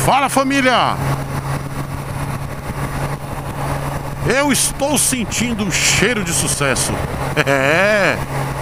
Fala, família! Eu estou sentindo o cheiro de sucesso. É.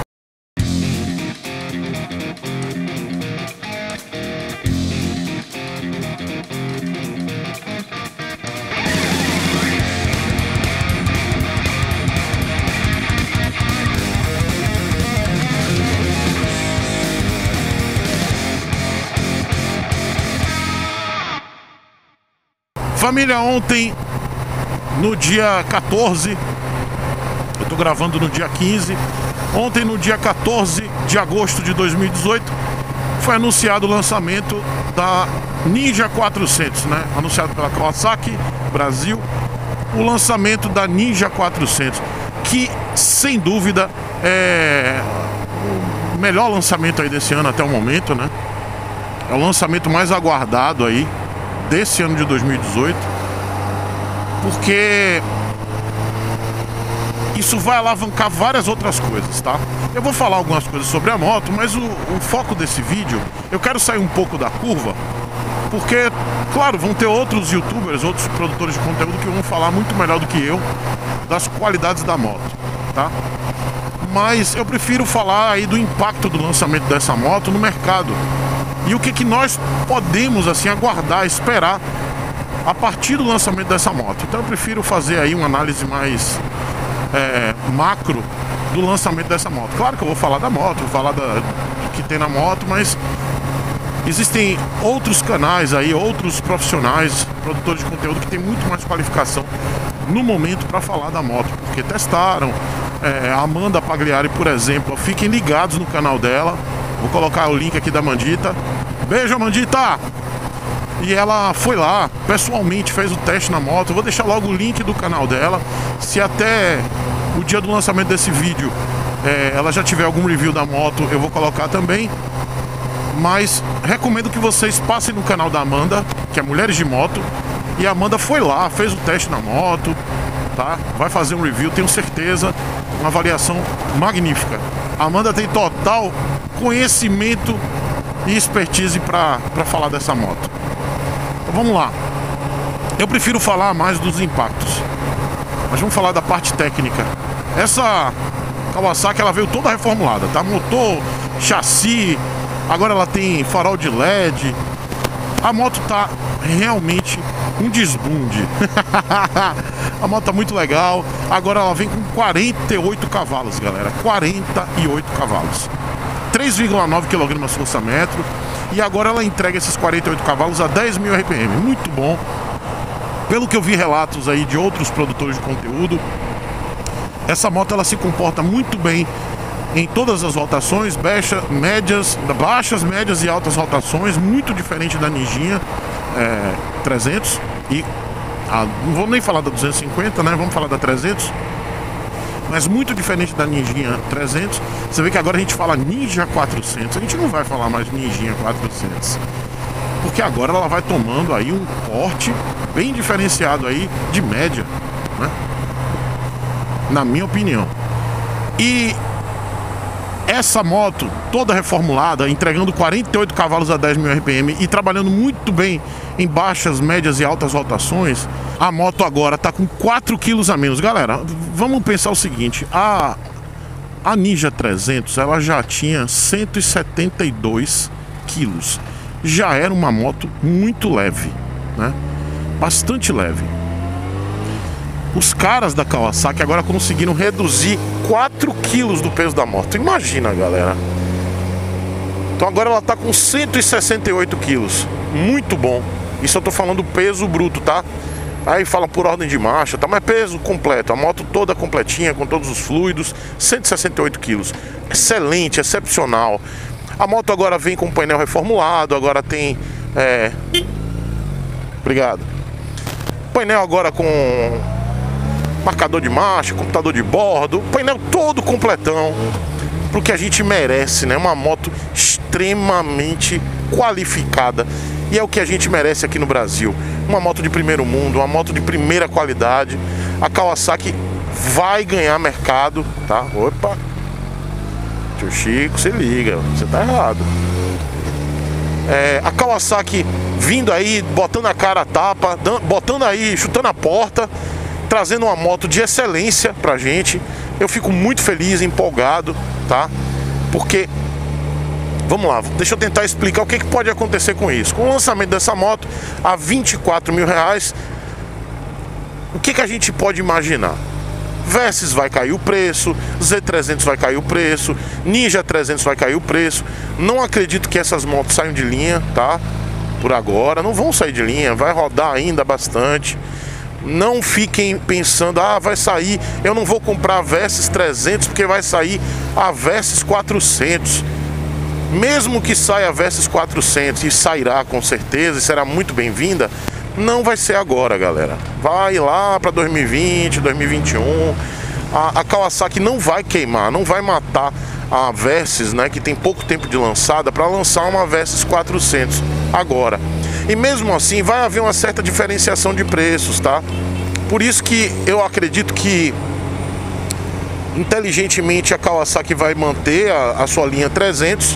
Família, ontem, no dia 14, eu tô gravando no dia 15, ontem no dia 14 de agosto de 2018, foi anunciado o lançamento da Ninja 400, né? Anunciado pela Kawasaki Brasil, o lançamento da Ninja 400, que sem dúvida é o melhor lançamento aí desse ano até o momento, né? É o lançamento mais aguardado aí desse ano de 2018, porque isso vai alavancar várias outras coisas, tá? Eu vou falar algumas coisas sobre a moto, mas o foco desse vídeo, eu quero sair um pouco da curva, porque, claro, vão ter outros youtubers, outros produtores de conteúdo que vão falar muito melhor do que eu das qualidades da moto, tá? Mas eu prefiro falar aí do impacto do lançamento dessa moto no mercado e o que nós podemos assim aguardar, esperar a partir do lançamento dessa moto. Então eu prefiro fazer aí uma análise mais macro do lançamento dessa moto. Claro que eu vou falar da moto, vou falar do que tem na moto, mas existem outros canais aí, outros profissionais, produtores de conteúdo que tem muito mais qualificação no momento para falar da moto, porque testaram. A Amanda Pagliari, por exemplo, fiquem ligados no canal dela. Vou colocar o link aqui da Amandita. Beijo, Amandita! E ela foi lá, pessoalmente fez o teste na moto. Eu vou deixar logo o link do canal dela. Se até o dia do lançamento desse vídeo ela já tiver algum review da moto, eu vou colocar também. Mas recomendo que vocês passem no canal da Amanda, que é Mulheres de Moto. E a Amanda foi lá, fez o teste na moto, tá? Vai fazer um review, tenho certeza. Uma avaliação magnífica. A Amanda tem total conhecimento e expertise para falar dessa moto. Então vamos lá. Eu prefiro falar mais dos impactos, mas vamos falar da parte técnica. Essa Kawasaki, ela veio toda reformulada, tá? Motor, chassi, agora ela tem farol de LED. A moto tá realmente um desbunde. A moto tá muito legal. Agora ela vem com 48 cavalos, galera. 48 cavalos. 3,9 kgfm. E agora ela entrega esses 48 cavalos a 10.000 RPM. Muito bom. Pelo que eu vi relatos aí de outros produtores de conteúdo, essa moto ela se comporta muito bem em todas as rotações, baixas, médias e altas rotações. Muito diferente da Ninjinha 300 e não vou nem falar da 250, né? Vamos falar da 300. Mas muito diferente da Ninjinha 300. Você vê que agora a gente fala Ninja 400. A gente não vai falar mais Ninjinha 400, porque agora ela vai tomando aí um porte bem diferenciado aí de média, né? Na minha opinião. E essa moto toda reformulada, entregando 48 cavalos a 10.000 RPM e trabalhando muito bem em baixas, médias e altas rotações, a moto agora tá com 4 quilos a menos. Galera, vamos pensar o seguinte: a Ninja 300 ela já tinha 172 quilos. Já era uma moto muito leve, né? Bastante leve. Os caras da Kawasaki agora conseguiram reduzir 4 quilos do peso da moto. Imagina, galera. Então agora ela tá com 168 quilos. Muito bom. Isso eu tô falando peso bruto, tá? Aí fala por ordem de marcha, tá? Mas peso completo. A moto toda completinha, com todos os fluidos. 168 quilos. Excelente, excepcional. A moto agora vem com painel reformulado. Agora tem... Obrigado. Painel agora com marcador de marcha, computador de bordo, painel todo completão, pro que a gente merece, né? Uma moto extremamente qualificada, e é o que a gente merece aqui no Brasil. Uma moto de primeiro mundo, uma moto de primeira qualidade. A Kawasaki vai ganhar mercado, tá? Opa! Tio Chico, se liga, você tá errado. A Kawasaki vindo aí, botando a cara a tapa, botando aí, chutando a porta, trazendo uma moto de excelência pra gente. Eu fico muito feliz, empolgado, tá? Porque, vamos lá, deixa eu tentar explicar o que pode acontecer com isso. Com o lançamento dessa moto a R$24 mil, o que a gente pode imaginar? Versys vai cair o preço, Z300 vai cair o preço, Ninja 300 vai cair o preço. Não acredito que essas motos saiam de linha, tá? Por agora, não vão sair de linha, vai rodar ainda bastante. Não fiquem pensando, vai sair, eu não vou comprar a Versys 300 porque vai sair a Versys 400. Mesmo que saia a Versys 400, e sairá com certeza, e será muito bem-vinda, não vai ser agora, galera. Vai lá para 2020, 2021. A Kawasaki não vai queimar, não vai matar a Versys, né, que tem pouco tempo de lançada, para lançar uma Versys 400 agora. E mesmo assim vai haver uma certa diferenciação de preços, tá? Por isso que eu acredito que inteligentemente a Kawasaki vai manter a sua linha 300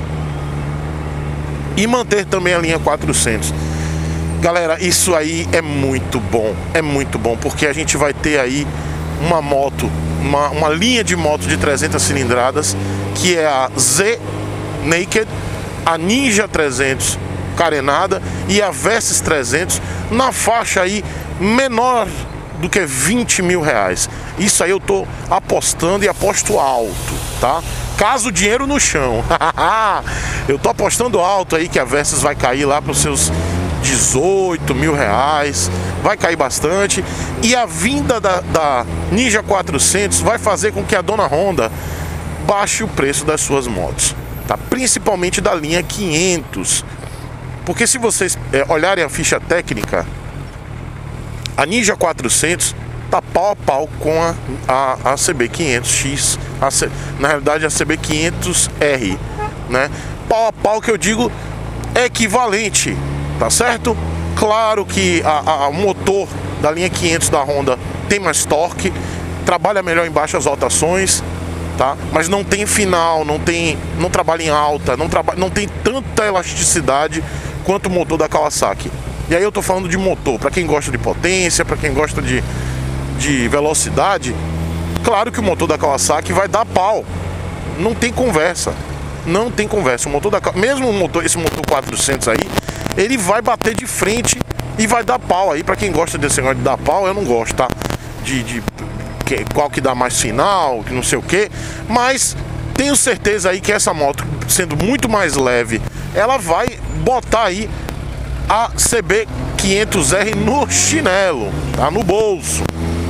e manter também a linha 400. Galera, isso aí é muito bom, porque a gente vai ter aí uma moto, uma linha de moto de 300 cilindradas, que é a Z Naked, a Ninja 300 carenada e a Versys 300 na faixa aí menor do que R$20 mil. Isso aí eu tô apostando e aposto alto, tá? Caso dinheiro no chão. Eu tô apostando alto aí que a Versys vai cair lá para os seus R$18 mil, vai cair bastante. E a vinda da Ninja 400 vai fazer com que a dona Honda baixe o preço das suas motos, tá? Principalmente da linha 500. Porque se vocês olharem a ficha técnica, a Ninja 400 tá pau a pau com a CB500X, na realidade a CB500R, né? Pau a pau, que eu digo é equivalente, tá certo? Claro que o motor da linha 500 da Honda tem mais torque, trabalha melhor em baixas rotações, tá? Mas não tem final, não trabalha em alta, não tem tanta elasticidade quanto o motor da Kawasaki. E aí eu tô falando de motor, para quem gosta de potência, para quem gosta de velocidade. Claro que o motor da Kawasaki vai dar pau, não tem conversa, não tem conversa. O motor mesmo esse motor 400 aí, ele vai bater de frente e vai dar pau aí. Para quem gosta desse negócio de dar pau, eu não gosto, tá? Qual que dá mais final, que não sei o que. Mas tenho certeza aí que essa moto, sendo muito mais leve, ela vai botar aí a CB500R no chinelo, tá? No bolso.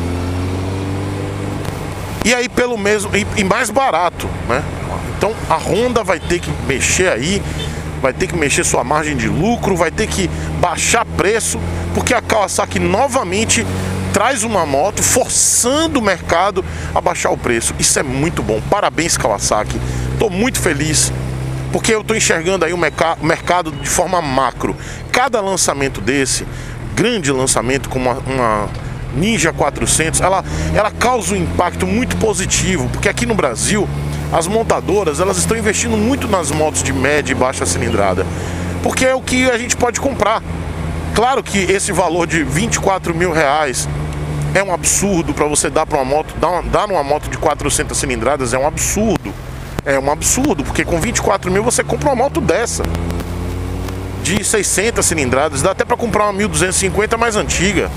E aí pelo mesmo e mais barato, né? Então a Honda vai ter que mexer aí, vai ter que mexer sua margem de lucro, vai ter que baixar preço, porque a Kawasaki novamente traz uma moto forçando o mercado a baixar o preço. Isso é muito bom. Parabéns, Kawasaki. Tô muito feliz, porque eu tô enxergando aí o mercado de forma macro. Cada lançamento desse, grande lançamento como uma Ninja 400, ela causa um impacto muito positivo, porque aqui no Brasil as montadoras, elas estão investindo muito nas motos de média e baixa cilindrada, porque é o que a gente pode comprar. Claro que esse valor de R$24 mil é um absurdo para você dar para uma moto, dar numa moto de 400 cilindradas, é um absurdo. É um absurdo, porque com 24 mil você compra uma moto dessa de 600 cilindradas, dá até para comprar uma 1250 mais antiga.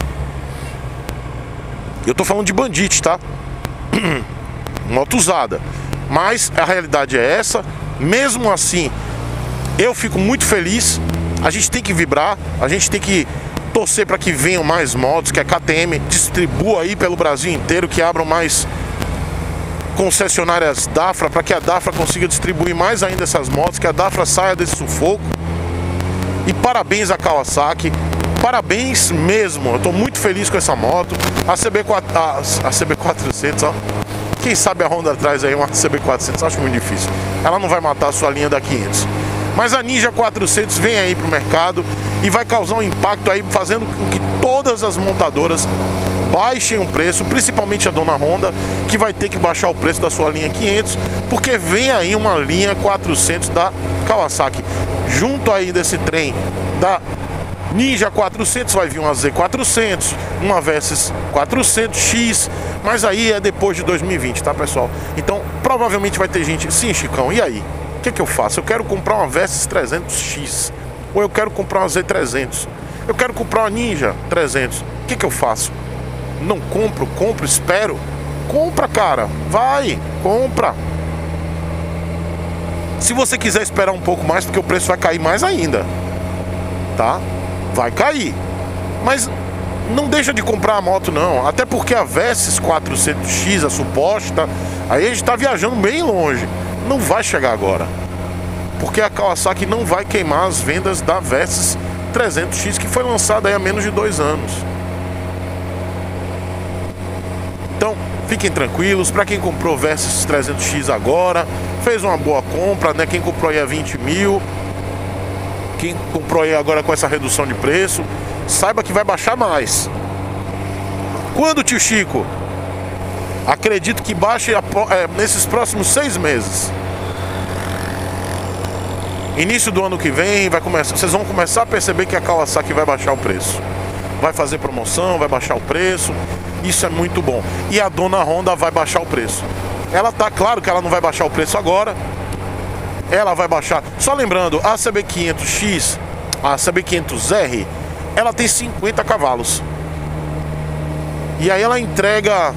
Eu tô falando de Bandit, tá? Moto usada. Mas a realidade é essa. Mesmo assim, eu fico muito feliz. A gente tem que vibrar, a gente tem que torcer para que venham mais motos, que a KTM distribua aí pelo Brasil inteiro, que abram mais concessionárias Dafra, para que a Dafra consiga distribuir mais ainda essas motos, que a Dafra saia desse sufoco. E parabéns a Kawasaki, parabéns mesmo. Eu tô muito feliz com essa moto. A CB400, ó. Quem sabe a Honda traz aí uma CB400, acho muito difícil. Ela não vai matar a sua linha da 500. Mas a Ninja 400 vem aí pro mercado e vai causar um impacto aí, fazendo com que todas as montadoras baixem o preço, principalmente a dona Honda, que vai ter que baixar o preço da sua linha 500, porque vem aí uma linha 400 da Kawasaki, junto aí desse trem da Ninja 400, vai vir uma Z400, uma Versys 400X, mas aí é depois de 2020, tá, pessoal? Então, provavelmente vai ter gente, sim, Chicão, e aí? O que eu faço? Eu quero comprar uma Versys 300X, ou eu quero comprar uma Z300, eu quero comprar uma Ninja 300, o que eu faço? Não compro, espero? Compra, cara, vai, compra. Se você quiser esperar um pouco mais, porque o preço vai cair mais ainda, tá? Vai cair, mas não deixa de comprar a moto não, até porque a Versys 400X, a suposta, aí a gente tá viajando bem longe, não vai chegar agora, porque a Kawasaki não vai queimar as vendas da Versys 300X, que foi lançada aí há menos de 2 anos. Então, fiquem tranquilos, para quem comprou Versys 300X agora, fez uma boa compra, né? Quem comprou aí a 20 mil, quem comprou aí agora com essa redução de preço, saiba que vai baixar mais. Quando, tio Chico? Acredito que baixe nesses próximos 6 meses. Início do ano que vem, vocês vão começar a perceber que a Kawasaki vai baixar o preço. Vai fazer promoção, vai baixar o preço. Isso é muito bom. E a dona Honda vai baixar o preço. Ela tá, claro que ela não vai baixar o preço agora. Ela vai baixar. Só lembrando, a CB500X, a CB500R, ela tem 50 cavalos. E aí ela entrega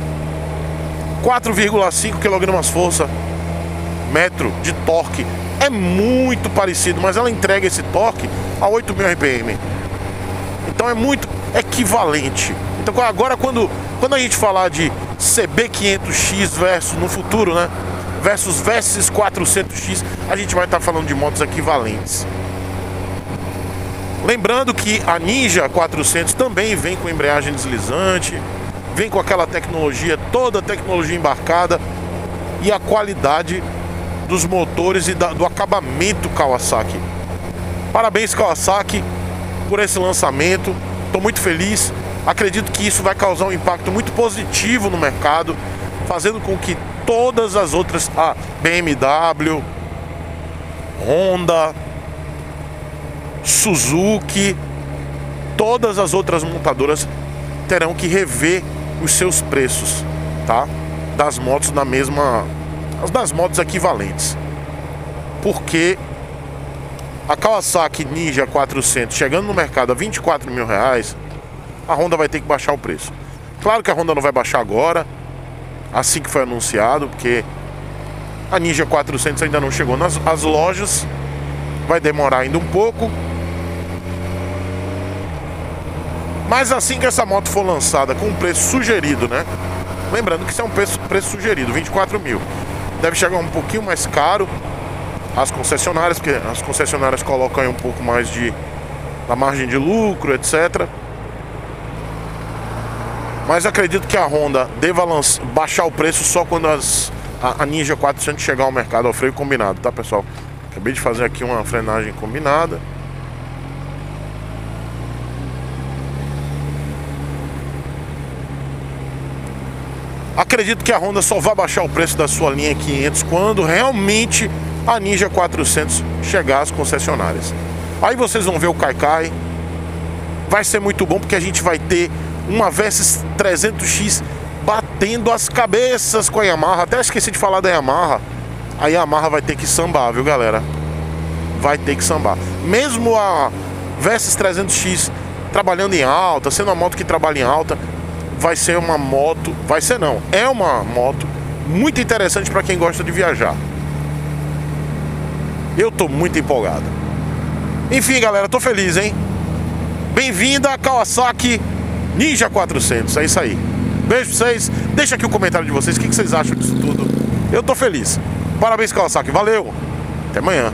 4,5 kgf metro de torque. É muito parecido, mas ela entrega esse torque a 8.000 RPM. Então é muito equivalente. Então agora quando a gente falar de CB500X versus, no futuro, né, versus Versys 400X, a gente vai estar falando de motos equivalentes. Lembrando que a Ninja 400 também vem com embreagem deslizante, vem com aquela tecnologia, toda a tecnologia embarcada e a qualidade dos motores e do acabamento Kawasaki. Parabéns, Kawasaki, por esse lançamento. Estou muito feliz. Acredito que isso vai causar um impacto muito positivo no mercado, fazendo com que todas as outras, BMW, Honda, Suzuki, todas as outras montadoras terão que rever os seus preços, tá? Das motos das motos equivalentes. Porque a Kawasaki Ninja 400 chegando no mercado a 24 mil reais, a Honda vai ter que baixar o preço. Claro que a Honda não vai baixar agora, assim que foi anunciado, porque a Ninja 400 ainda não chegou nas lojas, vai demorar ainda um pouco. Mas assim que essa moto for lançada com o preço sugerido, né? Lembrando que isso é um preço sugerido, 24 mil. Deve chegar um pouquinho mais caro às concessionárias, porque as concessionárias colocam aí um pouco mais da margem de lucro, etc. Mas acredito que a Honda deva baixar o preço só quando a Ninja 400 chegar ao mercado ao freio combinado, tá, pessoal? Acabei de fazer aqui uma frenagem combinada. Acredito que a Honda só vai baixar o preço da sua linha 500 quando realmente a Ninja 400 chegar às concessionárias. Aí vocês vão ver o Kaikai. Vai ser muito bom porque a gente vai ter uma Versys 300X batendo as cabeças com a Yamaha. Até esqueci de falar da Yamaha. A Yamaha vai ter que sambar, viu, galera? Vai ter que sambar. Mesmo a Versys 300X trabalhando em alta, sendo uma moto que trabalha em alta, vai ser uma moto, vai ser não, é uma moto muito interessante para quem gosta de viajar. Eu tô muito empolgado. Enfim, galera, tô feliz, hein? Bem-vinda a Kawasaki Ninja 400, é isso aí. Beijo pra vocês, deixa aqui o comentário de vocês, o que vocês acham disso tudo. Eu tô feliz. Parabéns, Kawasaki, valeu, até amanhã.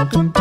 tum,